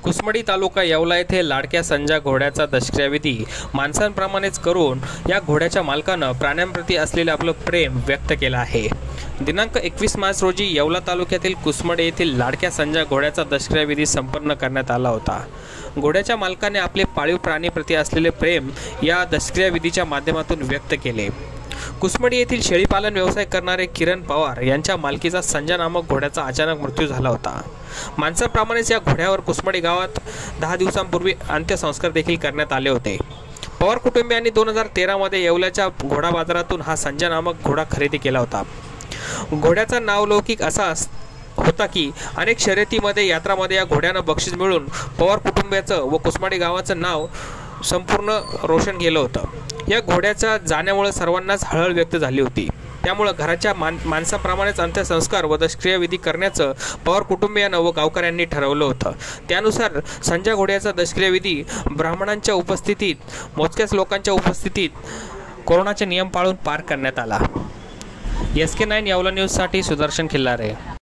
कुसमडी तालुका येवला येथे लाडक्या संजा घोड्याचा दशक्रियाविधी माणसांप्रमाणेच करून या घोड्याच्या मालकानं प्राण्यांप्रती असलेले आपलं प्रेम व्यक्त केलं आहे। दिनांक 21 मार्च रोजी येवला तालुक्यातील कुसमडी येथील लाडक्या संजा घोड्याचा दशक्रियाविधी संपन्न करण्यात आला होता। घोड्याच्या मालकाने आपले पाळीव प्राणीप्रती असलेले प्रेम या दशक्रियाविधीच्या माध्यमातून व्यक्त केले। कुसमडी येथील शेळीपालन व्यवसाय करणारे किरण पवार यांच्या मालकीचा संजा नामक घोड्याचा अचानक मृत्यू झाला होता। माणसाप्रमाणेच या घोड्यावर कुसमडी गावात 10 दिवसांपूर्वी अंत्यसंस्कार देखील करण्यात आले होते। पवार कुटुंबियांनी 2013 मध्ये येवल्याच्या घोडा बाजारातून हा संजा नामक घोडा खरेदी केला होता। घोड्याचा नावलौकिक असा होता की अनेक शर्यतीमध्ये यात्रामध्ये या घोड्यानं बक्षीस मिळून पवार कुटुंबियाचं व कुसमडी गावाचं नाव संपूर्ण रोशन केलं होतं। या घोड्याच्या जाण्यामुळे सर्वांनाच हळहळ व्यक्त झाली होती। त्यामुळे घराच्या माणसाप्रमाणेच अंत्यसंस्कार व दशक्रियाविधी करण्याचं पवार कुटुंबियांना व गावकऱ्यांनी ठरवलं होतं। त्यानुसार संजा घोड्याचा दशक्रियाविधी ब्राह्मणांच्या उपस्थितीत मोजक्याच लोकांच्या उपस्थितीत कोरोनाचे नियम पाळून पार करण्यात आला। SK9 येवला न्यूजसाठी सुदर्शन खिल्लारे।